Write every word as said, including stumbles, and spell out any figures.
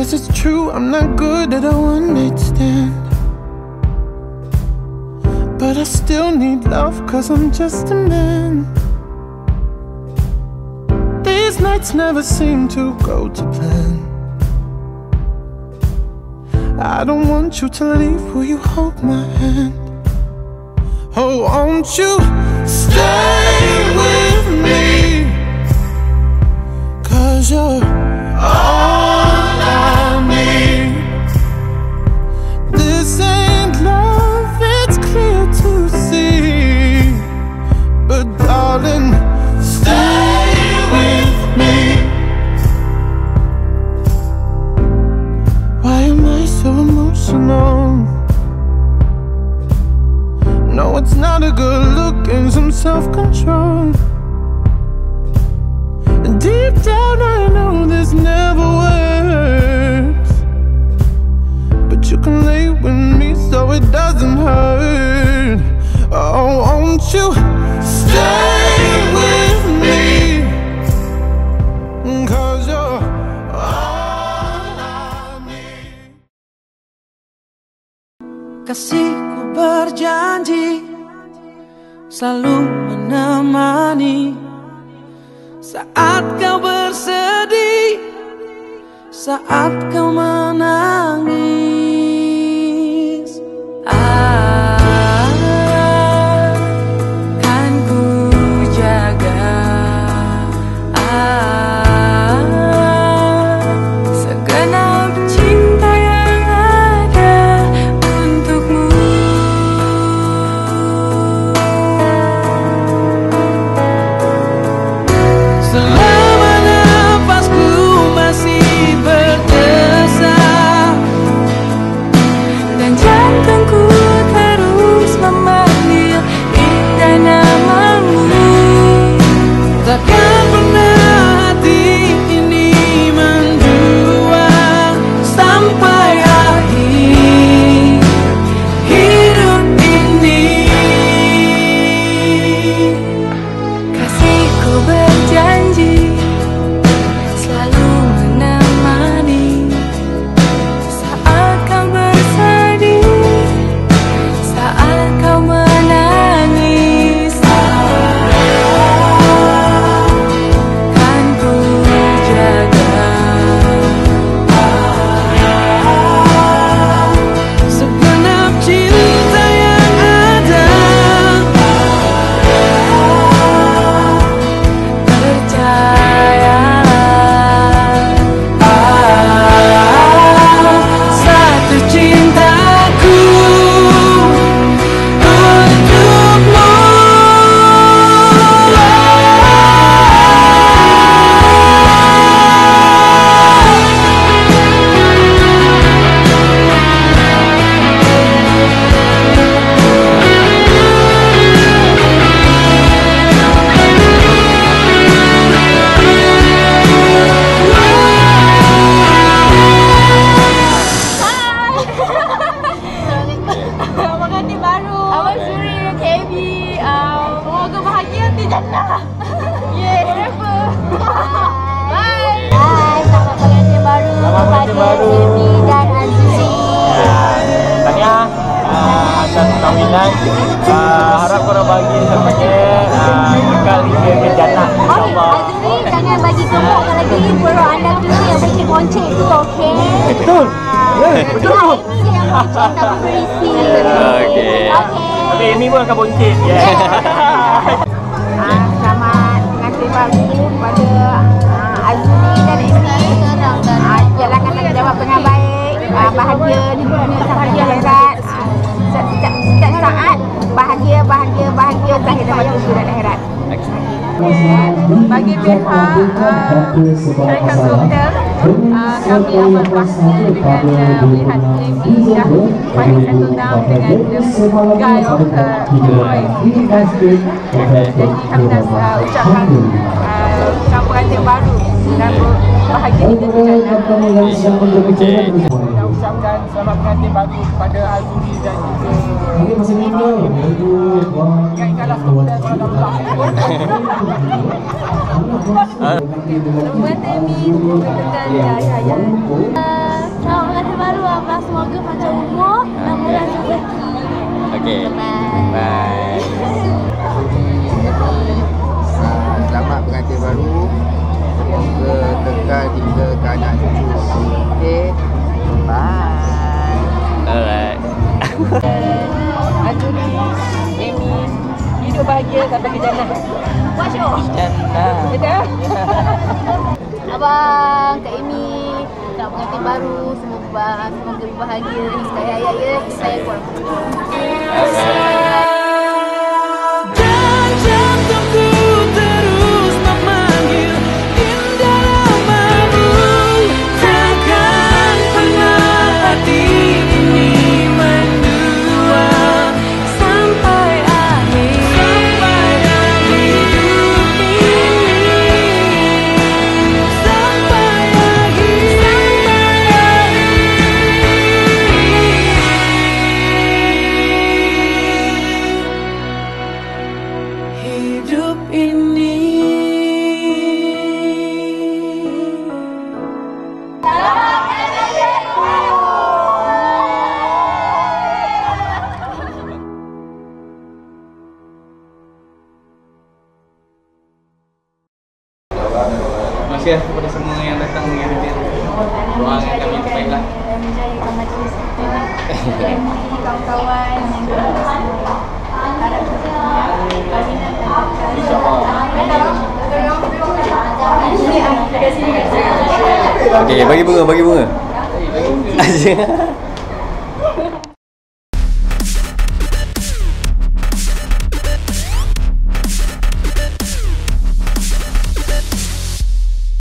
Cause it's true, I'm not good at a one-night stand, but I still need love, cause I'm just a man. These nights never seem to go to plan. I don't want you to leave, will you hold my hand? Oh, won't you stay with me? Cause you're all I need. This ain't love, it's clear to see, but darling, stay with me. Why am I so emotional? No, it's not a good look and some self-control. And deep down I know this never works, but you can lay with me so it doesn't hurt. Oh, won't you stay with me? Cause you're all I need. Kasihku berjanji selalu menemani saat kau bersedih, saat kau menangis. Akan ku jaga segenap cinta yang ada untukmu. Selama nafasku masih berdesak dan jantungku terus memanggil indah namamu, takkan pernah hati ini mendua sampai akhir hidup ini. Kasihku berjanji selalu menemani saat kau bersedih, saat kau menangis. Kan ku jaga segenap cinta yang ada. Percayalah, satu cintaku untukmu. Pengantin baru Abang Suri dan K B, uh, semoga bahagia di jannah. Yeay, forever. Bye. Hai, selamat pengantin baru. Selamat pengantin baru. K B dan Azuri. Tahniah uh, atas perkahwinan. Uh, harap korang bahagia sampai uh, kekal hingga ke jannah, Oh, insyaAllah. Azuri, jangan bagi gemuk lagi perut anda tu yang bonceng-bonceng tu, okey? Betul. Betul. Ini yang bonceng tapi berisi. Okey. Tapi Amy pun akan bonceng. Yeah. Ah, selamat pengantin baru kepada ah, Azuri dan Amy. Ah, jalankan tanggungjawab dengan baik, ah, bahagia di dunia sampai di akhirat. Ah, setiap, setiap saat bahagia, bahagia, bahagia zahir dan batin dan akhirat. Bagi pihak uh, syarikat hotel, uh, kami amat bangga dengan uh, melihat Amy dah pada satu tahun dengan the guy of her voice. Jadi kami nak uh, ucapkan uh, selamat pengantin baru dan bahagia di jannah. Kita ucapkan selamat pengantin baru kepada Azuri dan juga ingatkanlah hotel kalau dah pulang. Buat Amy, buat ayah-ayah. semoga panjang umur dan murah rezeki. Okey. Bye. Selamat pengantin baru. Semoga kekal hingga ke anak cucu. Okey. Bye. Alright. Azuri, Amy, hidup bahagia sampai ke jannah. Buat show. Jannah. Betul? Abang, Kak Amy, nak pengantin baru, semoga semoga bahagia hingga hayat ya. Saya kurang. Dan jantungku terus memanggil indah namamu. Takkan pernah hati ini mendua sampai akhir hidup ini. Sampai akhir hidup ini. Terima kasih kepada semua yang datang dengan hadir. Doakan kami yang terbaiklah. Menjayakan majlis kita. Family, kawan-kawan yang semua. Harap kita kahwinan dan InsyaAllah. Terima kasih. Okey, bagi bunga, bagi bunga.